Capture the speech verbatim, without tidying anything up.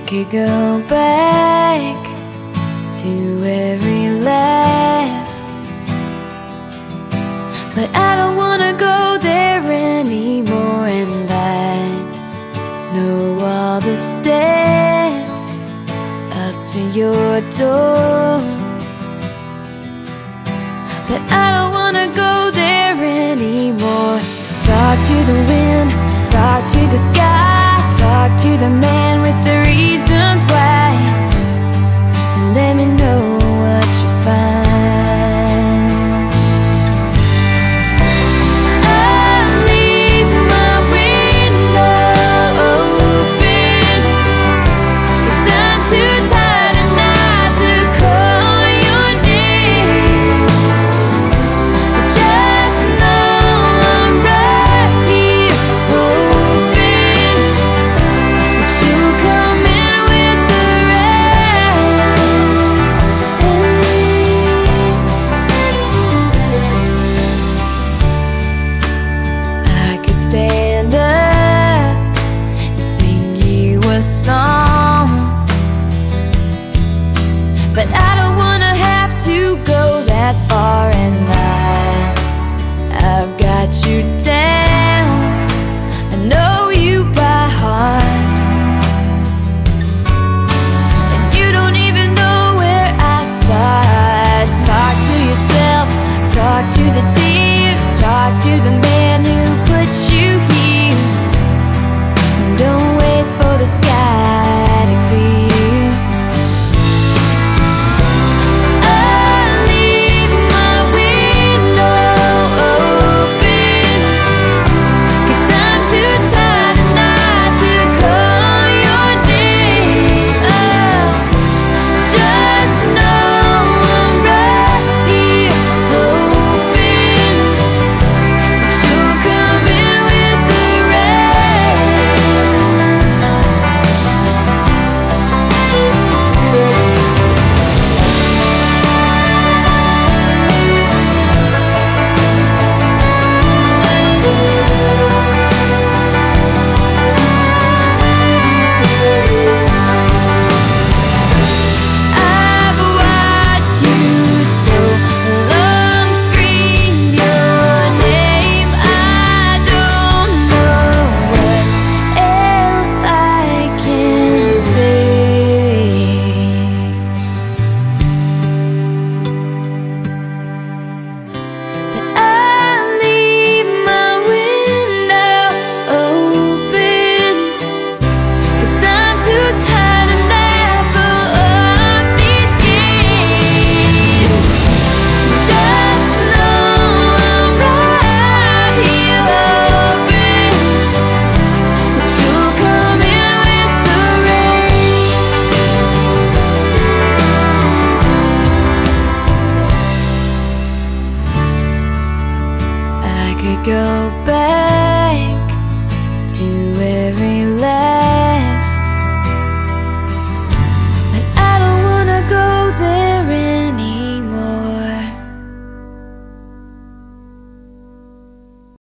could go back to every laugh, but I don't wanna go there anymore. And I know all the steps up to your door, but I don't wanna go there anymore. Talk to the wind, talk to the sky, talk to the man with the reasons why, and let me know what you find. I'll leave my window open, 'cause I'm too tired at night to call your name. But just know I'm right here hoping that you'll come in with the rain. I could stand up and sing you a song, but I don't wanna have to go that far. And I, I've got you down, I know you by heart, and you don't even know where I start. Talk to yourself, talk to the tears, talk to the man who put you here, and don't wait for the sky to clear. I'll leave my window open, 'cause I'm too tired at night to call your name. Oh, just know I'm right here hoping that you'll come in with the rain. I've watched you so long scream your name. I don't know what else I can say. But I'll leave my window open, 'cause I'm too tired and laugh for all these games. Just know I'm right here hoping that you'll come in with the rain. I could go back to every laugh,